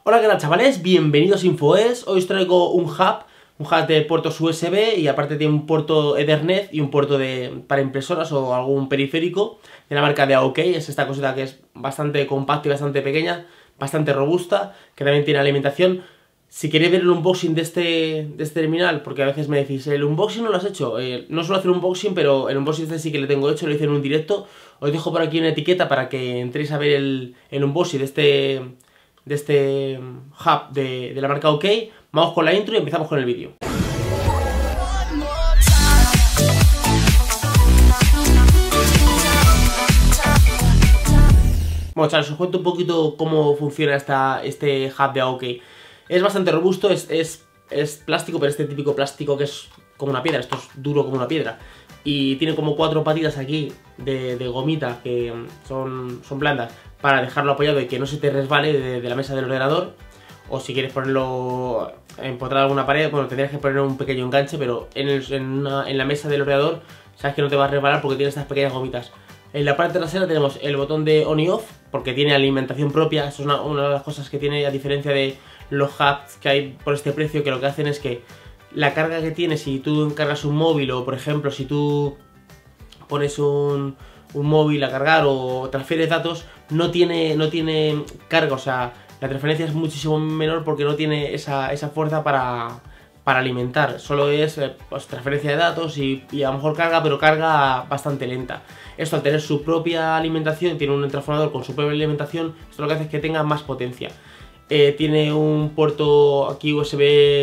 Hola, ¿qué tal, chavales? Bienvenidos a InfoES. Hoy os traigo un hub de puertos USB y aparte tiene un puerto Ethernet y un puerto para impresoras o algún periférico de la marca de AOK. Es esta cosita que es bastante compacta y bastante pequeña, bastante robusta, que también tiene alimentación. Si queréis ver el unboxing de este terminal, porque a veces me decís, ¿el unboxing no lo has hecho? No suelo hacer un unboxing, pero el unboxing este sí que lo tengo hecho, lo hice en un directo. Os dejo por aquí una etiqueta para que entréis a ver el unboxing de este hub de la marca OK. Vamos con la intro y empezamos con el vídeo. Bueno, chavales, os cuento un poquito cómo funciona este hub de AOK. Es bastante robusto, es plástico, pero este típico plástico que es como una piedra. Esto es duro como una piedra. Y tiene como 4 patitas aquí de gomita que son blandas para dejarlo apoyado y que no se te resbale de la mesa del ordenador. O si quieres ponerlo empotrado en alguna pared, bueno, tendrías que poner un pequeño enganche, pero en la mesa del ordenador sabes que no te va a resbalar porque tiene estas pequeñas gomitas. En la parte trasera tenemos el botón de on y off, porque tiene alimentación propia. Eso es una de las cosas que tiene, a diferencia de los hubs que hay por este precio, que lo que hacen es que la carga que tiene, si tú encargas un móvil o por ejemplo si tú pones un móvil a cargar o transfieres datos, no tiene carga, o sea, la transferencia es muchísimo menor porque no tiene esa fuerza para alimentar. Solo es pues, transferencia de datos y a lo mejor carga, pero carga bastante lenta. Esto, al tener su propia alimentación, tiene un transformador con su propia alimentación, esto lo que hace es que tenga más potencia. Tiene un puerto aquí USB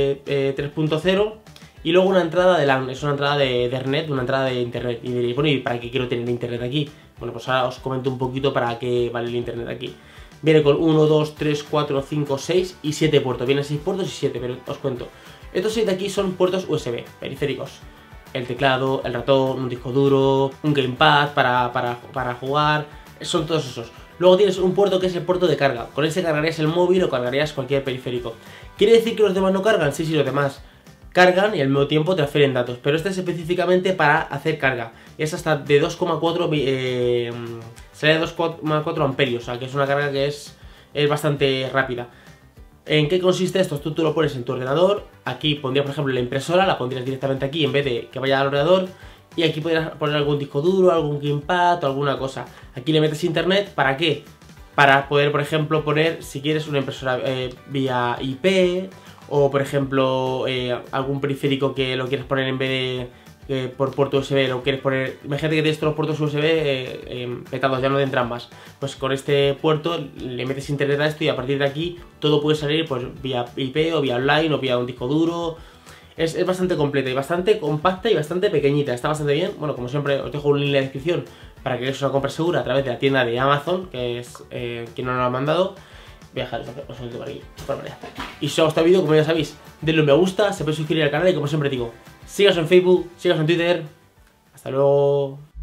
3.0 y luego una entrada de LAN, es una entrada de Ethernet, una entrada de internet. Y diréis, bueno, ¿y para qué quiero tener internet aquí? Bueno, pues ahora os comento un poquito para qué vale el internet aquí. Viene con 1, 2, 3, 4, 5, 6 y 7 puertos. Vienen 6 puertos y 7, pero os cuento. Estos 6 de aquí son puertos USB, periféricos. El teclado, el ratón, un disco duro, un gamepad para jugar, son todos esos. Luego tienes un puerto que es el puerto de carga. Con ese cargarías el móvil o cargarías cualquier periférico. ¿Quiere decir que los demás no cargan? Sí, los demás cargan y al mismo tiempo transfieren datos. Pero este es específicamente para hacer carga. Es hasta de 2,4 sale de 2,4 amperios. O sea que es una carga que es bastante rápida. ¿En qué consiste esto? Tú lo pones en tu ordenador. Aquí pondrías, por ejemplo, la impresora. La pondrías directamente aquí en vez de que vaya al ordenador. Y aquí podrías poner algún disco duro, algún gamepad o alguna cosa. Aquí le metes internet, ¿para qué? Para poder, por ejemplo, poner, si quieres, una impresora vía IP. O, por ejemplo, algún periférico que lo quieres poner en vez de por puerto USB, lo quieres poner. Imagínate que tienes todos los puertos USB petados, ya no entran más. Pues con este puerto le metes internet a esto y a partir de aquí todo puede salir pues vía IP o vía online o vía un disco duro. Es bastante completa y bastante compacta y bastante pequeñita, está bastante bien. Bueno, como siempre os dejo un link en la descripción para que hagáis una compra segura a través de la tienda de Amazon, que es quien no nos lo ha mandado. Voy a dejar os lo por aquí, por manera. Y si os ha gustado el vídeo, como ya sabéis, denle un me gusta, se puede suscribir al canal y como siempre digo, síganos en Facebook, síganos en Twitter. Hasta luego.